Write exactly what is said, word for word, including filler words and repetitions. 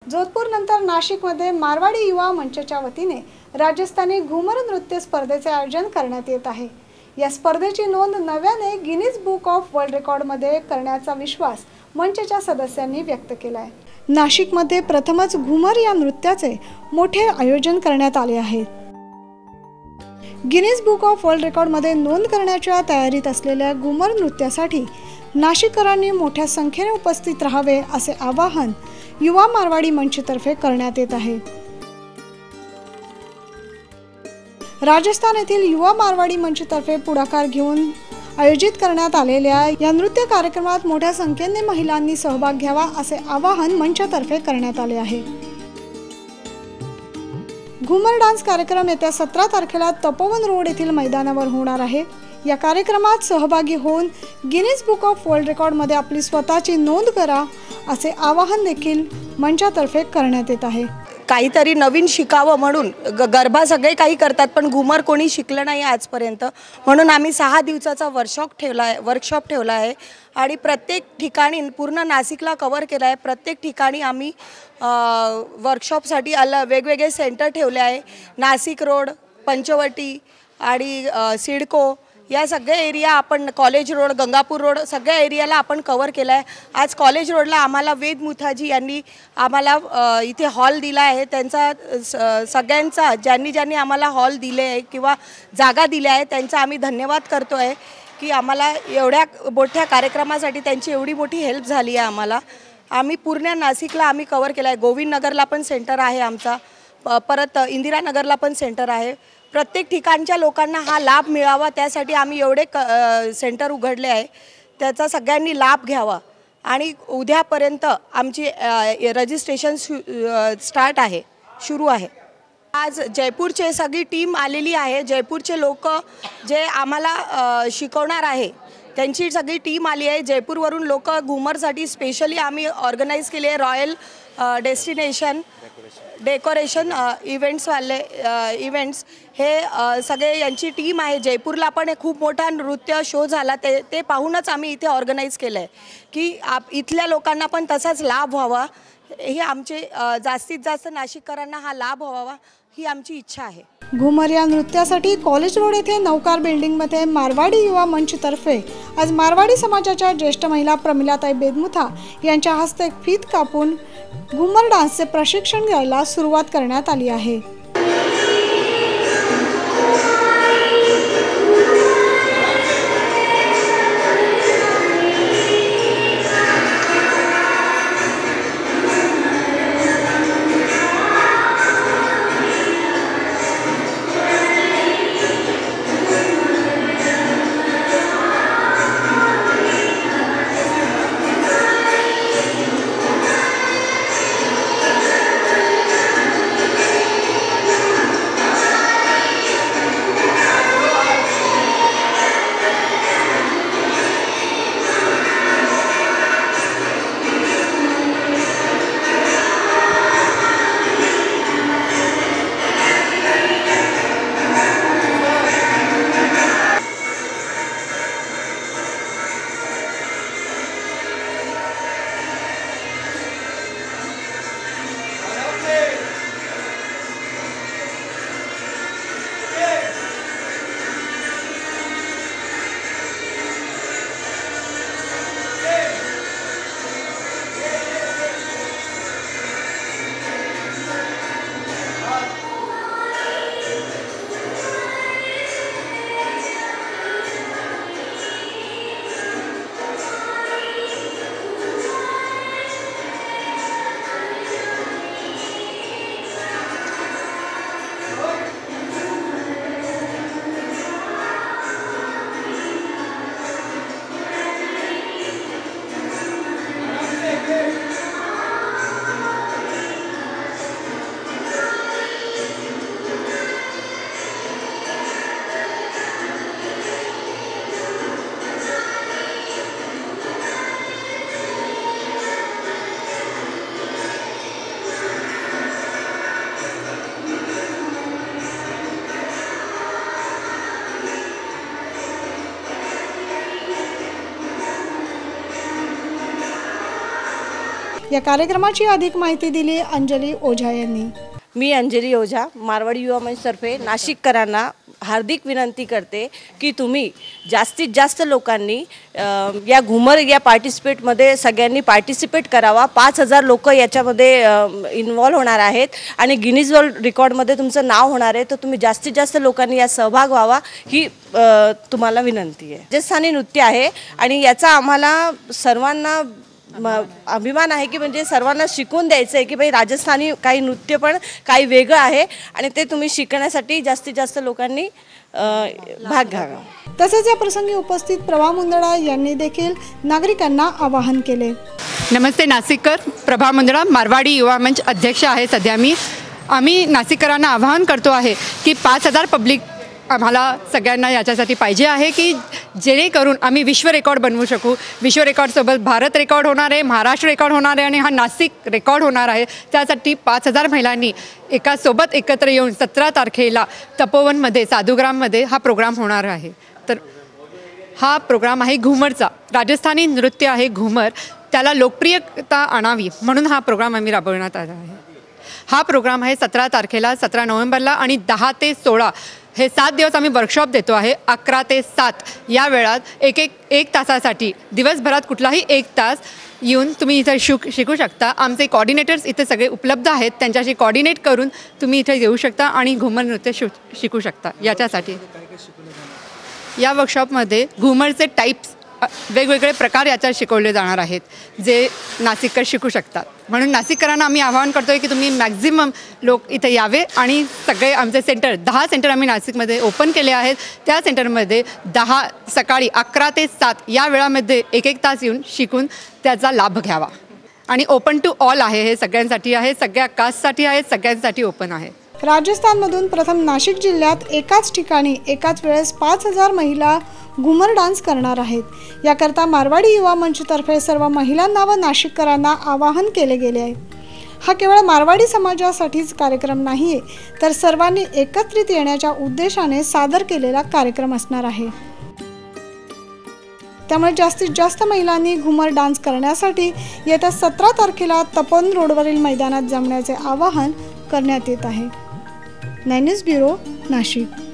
जोधपूर नंतर नाशिकमध्ये मारवाडी युवा मंचच्या वतीने राजस्थानी घुमर नृत्य स्पर्धेचे आयोजन करण्यात येत आहे। या स्पर्धेची नोंद नव्याने गिनीज बुक ऑफ वर्ल्ड रेकॉर्डमध्ये करण्याचा विश्वास मंचच्या सदस्यांनी व्यक्त केला आहे। नाशिकमध्ये प्रथमच घुमर या नृत्याचे मोठे आयोजन करण्यात आले आहे। गिनीज बुक ऑफ वर्ल्ड रेकॉर्डमध्ये नोंद करण्याच्या तयारीत असलेल्या घुमर नृत्यासाठी नाशिककरांनी मोठ्या संख्येने उपस्थित राहावे असे आवाहन युवा मारवाडी मंचतर्फे करण्यात येत आहे। राजस्थान येथील युवा मारवाडी मंचतर्फे पुढाकार घेऊन आयोजित करण्यात आलेल्या या नृत्य कार्यक्रमात मोठ्या संख्येने महिलांनी सहभाग घ्यावा असे आवाहन मंचतर्फे करण्यात आले आहे। घुमर डान्स कार्यक्रम येत्या सतरा तारखेला तपोवन रोड येथील मैदानावर होणार आहे। या कार्यक्रमात सहभागी होऊन गिनीज बुक ऑफ वर्ल्ड रेकॉर्डमध्ये आपली स्वतःची नोंद करा असे आवाहन देखील मंचातर्फे करण्यात येत आहे। काहीतरी नवीन शिकावं म्हणून गरबा सगळे काही करतात, पण घुमर कोणी शिकलं नाही आजपर्यंत, म्हणून आम्ही सहा दिवसाचा वर्कशॉप ठेवला आहे वर्कशॉप ठेवला आहे आणि प्रत्येक ठिकाणी पूर्ण नाशिकला कव्हर केला आहे। प्रत्येक ठिकाणी आम्ही वर्कशॉपसाठी अल वेगवेगळे सेंटर ठेवले आहे। नाशिक रोड, पंचवटी आणि सिडको या सगळे एरिया आपण, कॉलेज रोड, गंगापूर रोड, सगळ्या एरियाला आपण कव्हर केला आहे। आज कॉलेज रोडला आम्हाला वेद मुथाजी यांनी आम्हाला इथे हॉल दिला आहे। त्यांचा सगळ्यांचा ज्यांनी ज्यांनी आम्हाला हॉल दिले आहे किंवा जागा दिल्या आहे त्यांचा आम्ही धन्यवाद करतो आहे की आम्हाला एवढ्या मोठ्या कार्यक्रमासाठी त्यांची एवढी मोठी हेल्प झाली आहे आम्हाला। आम्ही पूर्ण नाशिकला आम्ही कव्हर केला आहे। गोविंद नगरला पण सेंटर आहे आमचा, परत इंदिरानगरला पण सेंटर आहे। प्रत्येक ठिकाणच्या लोकांना हा लाभ मिळावा त्यासाठी आम्ही एवढे क सेंटर उघडले आहे, त्याचा सगळ्यांनी लाभ घ्यावा। आणि उद्यापर्यंत आमची रजिस्ट्रेशन स्टार्ट आहे, सुरू आहे। आज जयपूरचे सगळी टीम आलेली आहे। जयपूरचे लोक जे आम्हाला शिकवणार आहे त्यांची सगळी टीम आली आहे। जयपूरवरून लोक घुमरसाठी स्पेशली आम्ही ऑर्गनाईज केले आहे। रॉयल डेस्टिनेशन डेकोरेशन इव्हेंट्सवाले इव्हेंट्स हे सगळे यांची टीम आहे। जयपूरला पण एक खूप मोठा नृत्य शो झाला, ते ते पाहूनच आम्ही इथे ऑर्गनाईज केलं आहे की आप इथल्या लोकांना पण तसाच लाभ व्हावा, हे आमचे जास्तीत जास्त नाशिककरांना हा लाभ व्हावा ही आमची इच्छा आहे। घुमर या नृत्यासाठी कॉलेज रोड येथे नौकार बिल्डिंगमध्ये मारवाडी युवा मंचतर्फे आज मारवाडी समाजाच्या ज्येष्ठ महिला प्रमिलाताई बेदमुथा यांच्या हस्ते फीत कापून घुमर डान्सचे प्रशिक्षण द्यायला सुरुवात करण्यात आली आहे। या कार्यक्रमाची अधिक माहिती दिली अंजली ओझा यांनी। मी अंजली ओझा मारवाडी युवा मंचतर्फे नाशिककरांना हार्दिक विनंती करते की तुम्ही जास्तीत जास्त लोकांनी या घुमर या पार्टिसिपेटमध्ये सगळ्यांनी पार्टिसिपेट करावा। पाच हजार लोक याच्यामध्ये इन्वॉल्व होणार आहेत आणि गिनीज वर्ल्ड रेकॉर्डमध्ये तुमचं नाव होणार आहे, तर तुम्ही जास्तीत जास्त लोकांनी यात सहभाग व्हावा ही तुम्हाला विनंती आहे। राजस्थानी नृत्य आहे आणि याचा आम्हाला सर्वांना अभिमान आहे की म्हणजे सर्वांना शिकून द्यायचं आहे की भाई राजस्थानी काही नृत्य पण काही वेगळं आहे आणि ते तुम्ही शिकण्यासाठी जास्तीत जास्त लोकांनी भाग घ्यावा। तसेच या प्रसंगी उपस्थित प्रभा मुंदडा यांनी देखील नागरिकांना आवाहन केले। नमस्ते नाशिककर, प्रभा मुंदडा मारवाडी युवा मंच अध्यक्ष आहे सध्या मी। आम्ही नाशिककरांना आवाहन करतो आहे की पाच हजार पब्लिक आम्हाला सगळ्यांना याच्यासाठी पाहिजे आहे की जेणेकरून आम्ही विश्व रेकॉर्ड बनवू शकू। विश्व रेकॉर्डसोबत भारत रेकॉर्ड होणार आहे, महाराष्ट्र रेकॉर्ड होणार आहे आणि हा नाशिक रेकॉर्ड होणार आहे। त्यासाठी पाच हजार महिलांनी एका सोबत एकत्र येऊन सतरा तारखेला तपोवनमध्ये साधुग्राममध्ये हा प्रोग्राम होणार आहे। तर हा प्रोग्राम आहे घुमरचा, राजस्थानी नृत्य आहे घुमर, त्याला लोकप्रियता आणावी म्हणून हा प्रोग्राम आम्ही राबवण्यात आला आहे। हा प्रोग्राम आहे सतरा तारखेला, सतरा नोव्हेंबरला आणि दहा ते सोळा हे सात दिवस आम्ही वर्कशॉप देतो आहे। अकरा ते सात या वेळात एक एक एक तासासाठी दिवसभरात कुठलाही एक तास येऊन तुम्ही इथे शिक शिकू शकता। आमचे कॉर्डिनेटर्स इथे सगळे उपलब्ध आहेत, त्यांच्याशी कॉर्डिनेट करून तुम्ही इथे येऊ शकता आणि घुमर नृत्य शि शिकू शकता। याच्यासाठी या वर्कशॉपमध्ये घुमरचे टाईप्स वेगवेगळे प्रकार याच्यात शिकवले जाणार आहेत जे नाशिककर शिकू शकतात। म्हणून नाशिककरांना आम्ही आवाहन करतो आहे की तुम्ही मॅक्झिमम लोक इथे यावे आणि सगळे आमचे सेंटर दहा सेंटर आम्ही नाशिकमध्ये ओपन केले आहेत। त्या सेंटरमध्ये दहा सकाळी अकरा ते सात या वेळामध्ये एक एक तास येऊन शिकून त्याचा लाभ घ्यावा आणि ओपन टू ऑल आहे, हे सगळ्यांसाठी आहे, सगळ्या कास्टसाठी आहे, सगळ्यांसाठी ओपन आहे। राजस्थानमधून प्रथम नाशिक जिल्ह्यात एकाच ठिकाणी एकाच वेळेस पाच हजार महिला घुमर डान्स करणार आहेत। याकरता मारवाडी युवा मंचतर्फे सर्व महिलांना व नाशिककरांना आवाहन केले गेले आहे। हा केवळ मारवाडी समाजासाठीच कार्यक्रम नाही आहे, तर सर्वांनी एकत्रित येण्याच्या उद्देशाने सादर केलेला कार्यक्रम असणार आहे। त्यामुळे जास्तीत जास्त महिलांनी घुमर डान्स करण्यासाठी येत्या सतरा तारखेला तपोवन रोडवरील मैदानात जमण्याचे आवाहन करण्यात येत आहे। Nine news bureau, Nashik.